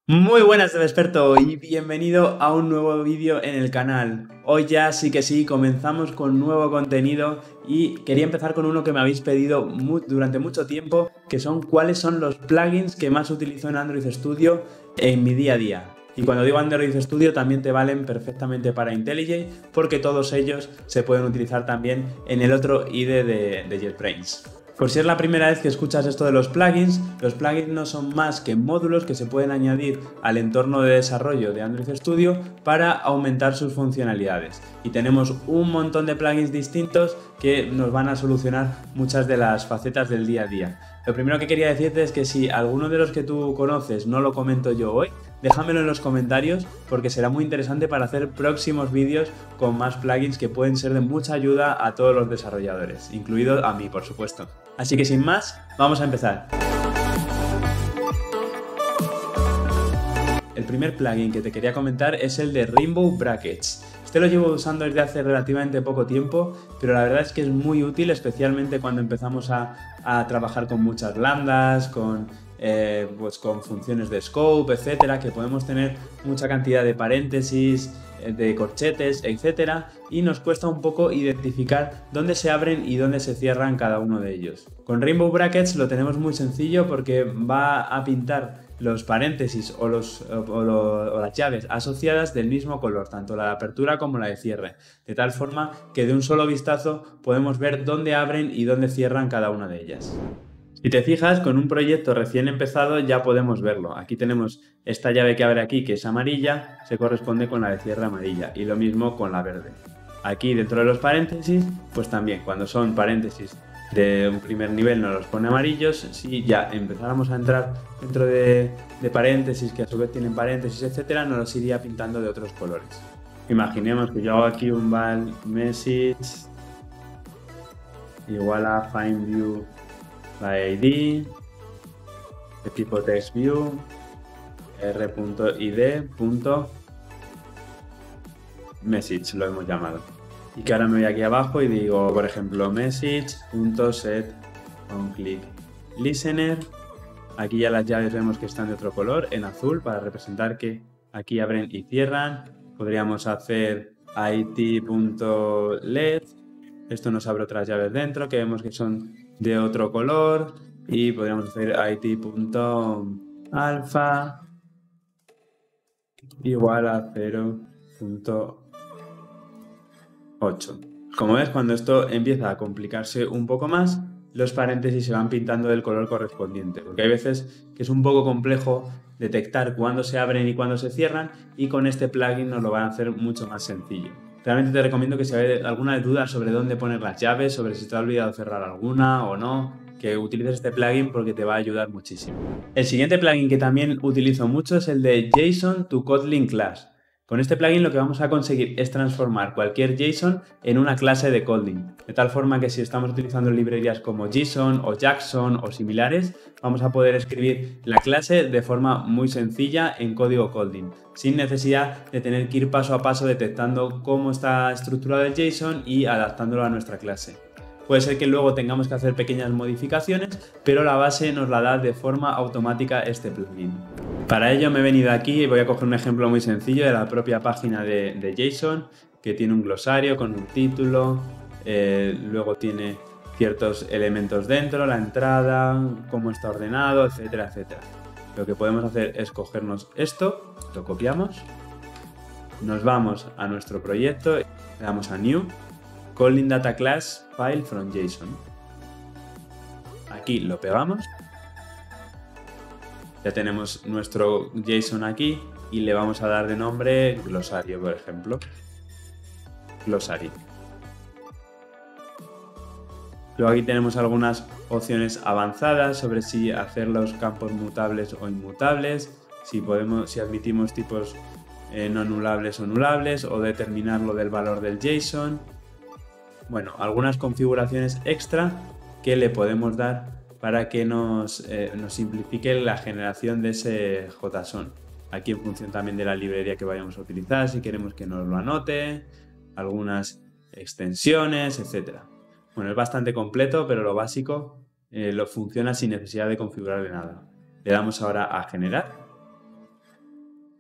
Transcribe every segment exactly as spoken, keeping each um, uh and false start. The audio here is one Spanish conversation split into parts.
Muy buenas, experto, y bienvenido a un nuevo vídeo en el canal. Hoy ya sí que sí, comenzamos con nuevo contenido y quería empezar con uno que me habéis pedido mu durante mucho tiempo, que son cuáles son los plugins que más utilizo en Android Studio en mi día a día. Y cuando digo Android Studio también te valen perfectamente para IntelliJ, porque todos ellos se pueden utilizar también en el otro I D E de, de JetBrains. Por si es la primera vez que escuchas esto de los plugins, los plugins no son más que módulos que se pueden añadir al entorno de desarrollo de Android Studio para aumentar sus funcionalidades. Y tenemos un montón de plugins distintos que nos van a solucionar muchas de las facetas del día a día. Lo primero que quería decirte es que si alguno de los que tú conoces no lo comento yo hoy, déjamelo en los comentarios porque será muy interesante para hacer próximos vídeos con más plugins que pueden ser de mucha ayuda a todos los desarrolladores, incluido a mí, por supuesto. Así que sin más, vamos a empezar. El primer plugin que te quería comentar es el de Rainbow Brackets. Este lo llevo usando desde hace relativamente poco tiempo, pero la verdad es que es muy útil, especialmente cuando empezamos a, a trabajar con muchas lambdas, con, eh, pues con funciones de scope, etcétera, que podemos tener mucha cantidad de paréntesis, de corchetes, etcétera, y nos cuesta un poco identificar dónde se abren y dónde se cierran cada uno de ellos. Con Rainbow Brackets lo tenemos muy sencillo porque va a pintar los paréntesis o, los, o, lo, o las llaves asociadas del mismo color, tanto la de apertura como la de cierre, de tal forma que de un solo vistazo podemos ver dónde abren y dónde cierran cada una de ellas. Si te fijas, con un proyecto recién empezado ya podemos verlo. Aquí tenemos esta llave que abre aquí, que es amarilla, se corresponde con la de cierre amarilla, y lo mismo con la verde. Aquí dentro de los paréntesis, pues también cuando son paréntesis de un primer nivel nos los pone amarillos. Si ya empezáramos a entrar dentro de, de paréntesis que a su vez tienen paréntesis, etcétera, nos los iría pintando de otros colores. Imaginemos que yo hago aquí un val message igual a find view by I D de tipo text view r.id.message lo hemos llamado. Y que ahora me voy aquí abajo y digo, por ejemplo, message.setOnClickListener. Aquí ya las llaves vemos que están de otro color, en azul, para representar que aquí abren y cierran. Podríamos hacer it.led. Esto nos abre otras llaves dentro que vemos que son de otro color. Y podríamos hacer it.alpha igual a cero punto ocho. Como ves, cuando esto empieza a complicarse un poco más, los paréntesis se van pintando del color correspondiente, porque hay veces que es un poco complejo detectar cuándo se abren y cuándo se cierran, y con este plugin nos lo van a hacer mucho más sencillo. Realmente te recomiendo que si hay alguna duda sobre dónde poner las llaves, sobre si te ha olvidado cerrar alguna o no, que utilices este plugin porque te va a ayudar muchísimo. El siguiente plugin que también utilizo mucho es el de JSON to Kotlin Class. Con este plugin lo que vamos a conseguir es transformar cualquier JSON en una clase de Kotlin, de tal forma que si estamos utilizando librerías como JSON o Jackson o similares, vamos a poder escribir la clase de forma muy sencilla en código Kotlin, sin necesidad de tener que ir paso a paso detectando cómo está estructurado el JSON y adaptándolo a nuestra clase. Puede ser que luego tengamos que hacer pequeñas modificaciones, pero la base nos la da de forma automática este plugin. Para ello me he venido aquí y voy a coger un ejemplo muy sencillo de la propia página de, de JSON, que tiene un glosario con un título, eh, luego tiene ciertos elementos dentro, la entrada, cómo está ordenado, etcétera, etcétera. Lo que podemos hacer es cogernos esto, lo copiamos, nos vamos a nuestro proyecto, le damos a New, Kotlin Data Class File from JSON. Aquí lo pegamos. Ya tenemos nuestro JSON aquí y le vamos a dar de nombre glosario, por ejemplo. Glosario. Luego aquí tenemos algunas opciones avanzadas sobre si hacer los campos mutables o inmutables, si, podemos, si admitimos tipos eh, no anulables o anulables, o determinarlo del valor del JSON. Bueno, algunas configuraciones extra que le podemos dar para que nos, eh, nos simplifique la generación de ese JSON. Aquí en función también de la librería que vayamos a utilizar, si queremos que nos lo anote, algunas extensiones, etcétera. Bueno, es bastante completo, pero lo básico eh, lo funciona sin necesidad de configurarle nada. Le damos ahora a generar.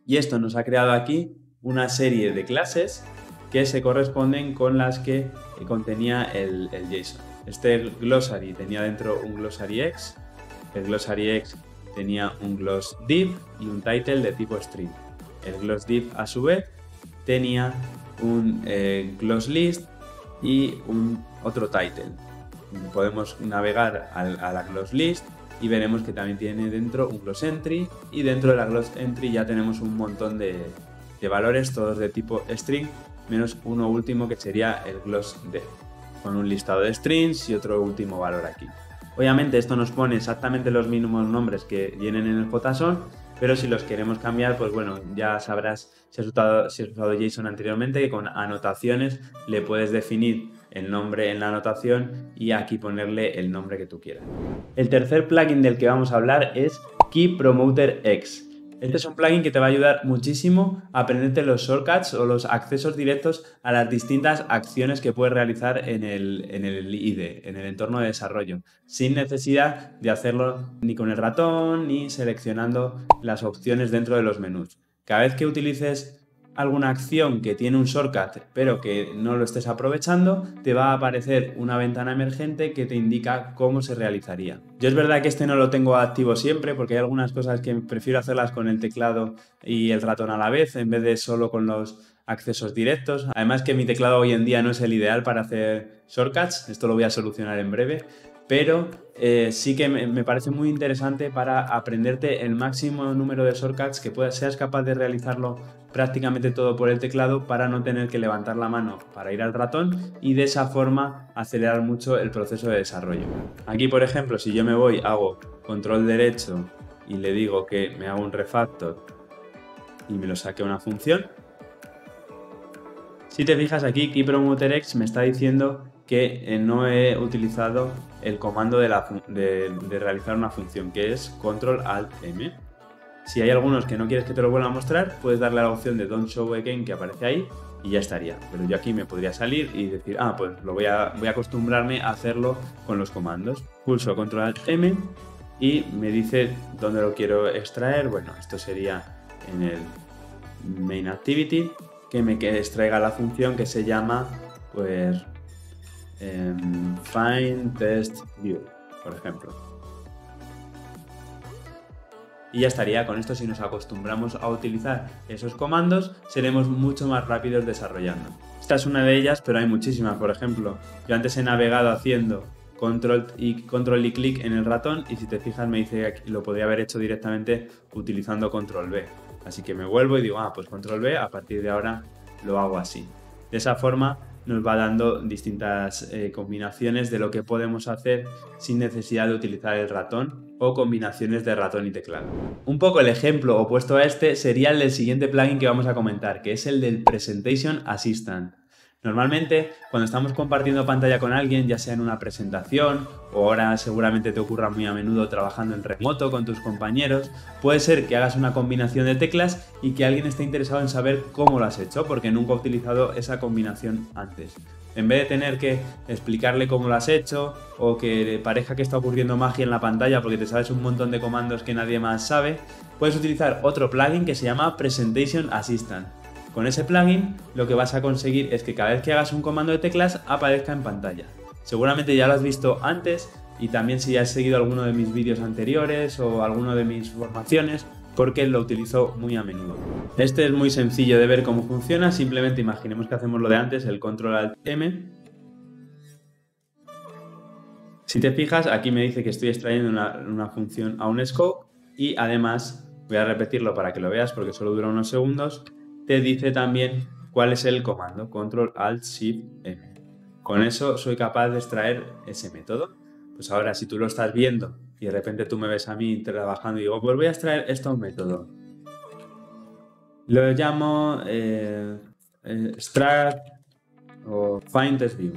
Y esto nos ha creado aquí una serie de clases que se corresponden con las que contenía el, el JSON. Este glossary tenía dentro un glossary X, el glossary X tenía un gloss div y un title de tipo string. El gloss div a su vez tenía un eh, gloss list y un otro title. Podemos navegar a, a la gloss list y veremos que también tiene dentro un gloss entry, y dentro de la gloss entry ya tenemos un montón de, de valores, todos de tipo string, menos uno último que sería el gloss dev, con un listado de strings y otro último valor aquí. Obviamente esto nos pone exactamente los mismos nombres que vienen en el JSON, pero si los queremos cambiar, pues bueno, ya sabrás si has usado, si has usado JSON anteriormente, que con anotaciones le puedes definir el nombre en la anotación y aquí ponerle el nombre que tú quieras. El tercer plugin del que vamos a hablar es Key Promoter X. Este es un plugin que te va a ayudar muchísimo a aprenderte los shortcuts o los accesos directos a las distintas acciones que puedes realizar en el, en el I D E, en el entorno de desarrollo, sin necesidad de hacerlo ni con el ratón ni seleccionando las opciones dentro de los menús. Cada vez que utilices alguna acción que tiene un shortcut pero que no lo estés aprovechando, te va a aparecer una ventana emergente que te indica cómo se realizaría. Yo es verdad que este no lo tengo activo siempre porque hay algunas cosas que prefiero hacerlas con el teclado y el ratón a la vez en vez de solo con los accesos directos. Además que mi teclado hoy en día no es el ideal para hacer shortcuts, esto lo voy a solucionar en breve. Pero eh, sí que me, me parece muy interesante para aprenderte el máximo número de shortcuts que puedas, seas capaz de realizarlo prácticamente todo por el teclado para no tener que levantar la mano para ir al ratón y de esa forma acelerar mucho el proceso de desarrollo. Aquí, por ejemplo, si yo me voy, hago control derecho y le digo que me hago un refactor y me lo saque una función. Si te fijas aquí, KeyPromoterX me está diciendo que no he utilizado el comando de, la de, de realizar una función, que es control alt M. Si hay algunos que no quieres que te lo vuelva a mostrar, puedes darle a la opción de Don't Show Again que aparece ahí y ya estaría. Pero yo aquí me podría salir y decir, ah, pues lo voy a, voy a acostumbrarme a hacerlo con los comandos. Pulso control alt M y me dice dónde lo quiero extraer. Bueno, esto sería en el main activity, que me extraiga la función que se llama, pues, Um, find test view, por ejemplo. Y ya estaría. Con esto, si nos acostumbramos a utilizar esos comandos, seremos mucho más rápidos desarrollando. Esta es una de ellas, pero hay muchísimas. Por ejemplo, yo antes he navegado haciendo control y, control y clic en el ratón y si te fijas me dice que lo podría haber hecho directamente utilizando control B. Así que me vuelvo y digo, ah, pues control B, a partir de ahora lo hago así. De esa forma nos va dando distintas eh, combinaciones de lo que podemos hacer sin necesidad de utilizar el ratón o combinaciones de ratón y teclado. Un poco el ejemplo opuesto a este sería el del siguiente plugin que vamos a comentar, que es el del Presentation Assistant. Normalmente, cuando estamos compartiendo pantalla con alguien, ya sea en una presentación o ahora seguramente te ocurra muy a menudo trabajando en remoto con tus compañeros, puede ser que hagas una combinación de teclas y que alguien esté interesado en saber cómo lo has hecho, porque nunca ha utilizado esa combinación antes. En vez de tener que explicarle cómo lo has hecho o que le parezca que está ocurriendo magia en la pantalla porque te sabes un montón de comandos que nadie más sabe, puedes utilizar otro plugin que se llama Presentation Assistant. Con ese plugin lo que vas a conseguir es que cada vez que hagas un comando de teclas aparezca en pantalla. Seguramente ya lo has visto antes y también si has seguido alguno de mis vídeos anteriores o alguno de mis formaciones, porque lo utilizo muy a menudo. Este es muy sencillo de ver cómo funciona, simplemente imaginemos que hacemos lo de antes, el control alt M. Si te fijas, aquí me dice que estoy extrayendo una, una función a un scope y además, voy a repetirlo para que lo veas porque solo dura unos segundos, te dice también cuál es el comando, control alt shift M. Con eso soy capaz de extraer ese método. Pues ahora, si tú lo estás viendo y de repente tú me ves a mí trabajando y digo, pues voy a extraer esto a un método. Lo llamo eh, eh, extract o find test view.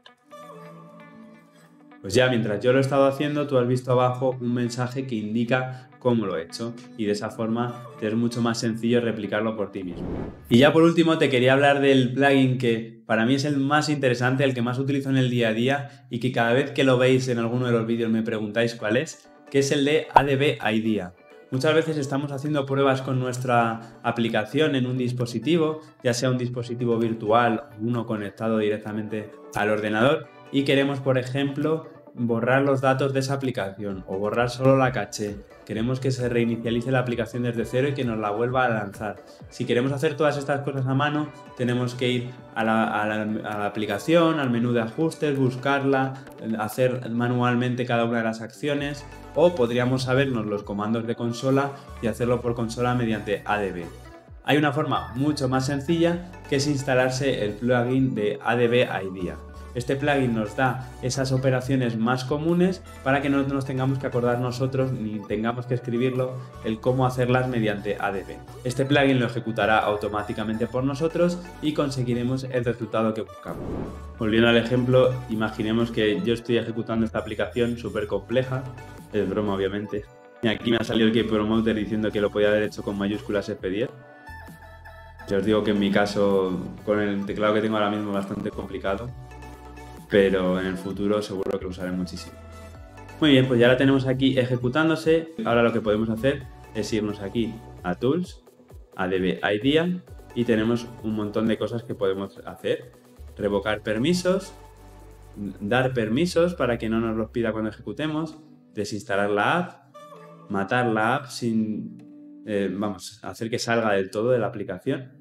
Pues ya mientras yo lo he estado haciendo, tú has visto abajo un mensaje que indica cómo lo he hecho y de esa forma te es mucho más sencillo replicarlo por ti mismo. Y ya por último te quería hablar del plugin que para mí es el más interesante, el que más utilizo en el día a día y que cada vez que lo veis en alguno de los vídeos me preguntáis cuál es, que es el de A D B Idea. Muchas veces estamos haciendo pruebas con nuestra aplicación en un dispositivo, ya sea un dispositivo virtual o uno conectado directamente al ordenador, y queremos, por ejemplo, borrar los datos de esa aplicación o borrar solo la caché. Queremos que se reinicialice la aplicación desde cero y que nos la vuelva a lanzar. Si queremos hacer todas estas cosas a mano, tenemos que ir a la, a la, a la aplicación, al menú de ajustes, buscarla, hacer manualmente cada una de las acciones, o podríamos sabernos los comandos de consola y hacerlo por consola mediante A D B. Hay una forma mucho más sencilla, que es instalarse el plugin de A D B Idea. Este plugin nos da esas operaciones más comunes para que no nos tengamos que acordar nosotros ni tengamos que escribirlo el cómo hacerlas mediante A D B. Este plugin lo ejecutará automáticamente por nosotros y conseguiremos el resultado que buscamos. Volviendo al ejemplo, imaginemos que yo estoy ejecutando esta aplicación súper compleja, es broma obviamente, y aquí me ha salido el Key Promoter diciendo que lo podía haber hecho con mayúsculas F diez. Yo os digo que en mi caso, con el teclado que tengo ahora mismo, es bastante complicado, pero en el futuro seguro que lo usaré muchísimo. Muy bien, pues ya la tenemos aquí ejecutándose. Ahora lo que podemos hacer es irnos aquí a Tools, A D B Idea, y tenemos un montón de cosas que podemos hacer. Revocar permisos, dar permisos para que no nos los pida cuando ejecutemos, desinstalar la app, matar la app sin, eh, vamos, hacer que salga del todo de la aplicación,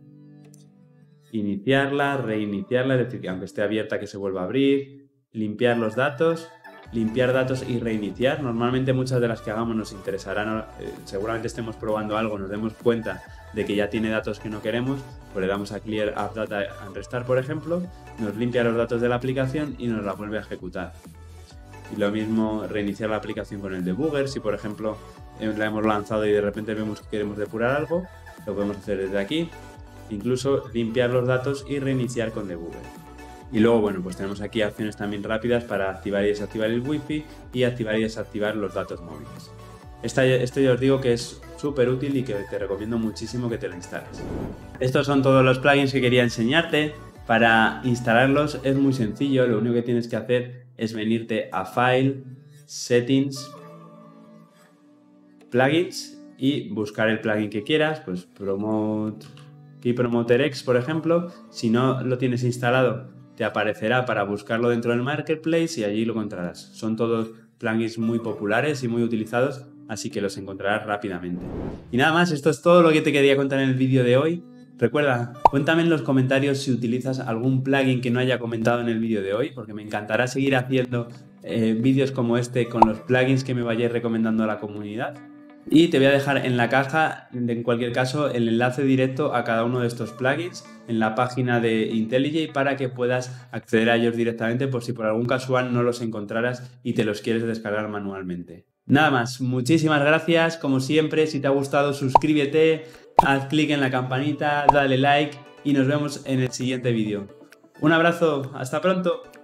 iniciarla, reiniciarla, es decir, que aunque esté abierta que se vuelva a abrir, limpiar los datos, limpiar datos y reiniciar. Normalmente muchas de las que hagamos nos interesarán, eh, seguramente estemos probando algo, nos demos cuenta de que ya tiene datos que no queremos, pues le damos a Clear App Data and Restart, por ejemplo, nos limpia los datos de la aplicación y nos la vuelve a ejecutar. Y lo mismo, reiniciar la aplicación con el debugger. Si por ejemplo la hemos lanzado y de repente vemos que queremos depurar algo, lo podemos hacer desde aquí. Incluso limpiar los datos y reiniciar con debugger. Y luego, bueno, pues tenemos aquí acciones también rápidas para activar y desactivar el wifi y activar y desactivar los datos móviles. Esta, esto yo os digo que es súper útil y que te recomiendo muchísimo que te lo instales. Estos son todos los plugins que quería enseñarte. Para instalarlos es muy sencillo, lo único que tienes que hacer es venirte a File, Settings, Plugins y buscar el plugin que quieras, pues Promote, Key Promoter X, por ejemplo. Si no lo tienes instalado, te aparecerá para buscarlo dentro del Marketplace y allí lo encontrarás. Son todos plugins muy populares y muy utilizados, así que los encontrarás rápidamente. Y nada más, esto es todo lo que te quería contar en el vídeo de hoy. Recuerda, cuéntame en los comentarios si utilizas algún plugin que no haya comentado en el vídeo de hoy, porque me encantará seguir haciendo eh, vídeos como este con los plugins que me vayáis recomendando a la comunidad. Y te voy a dejar en la caja, en cualquier caso, el enlace directo a cada uno de estos plugins en la página de IntelliJ para que puedas acceder a ellos directamente por si por algún casual no los encontraras y te los quieres descargar manualmente. Nada más, muchísimas gracias, como siempre, si te ha gustado suscríbete, haz clic en la campanita, dale like y nos vemos en el siguiente vídeo. Un abrazo, hasta pronto.